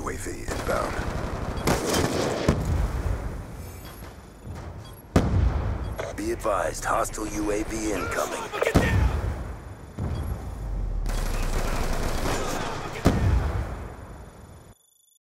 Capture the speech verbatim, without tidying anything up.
U A V inbound. Be advised, hostile U A V incoming.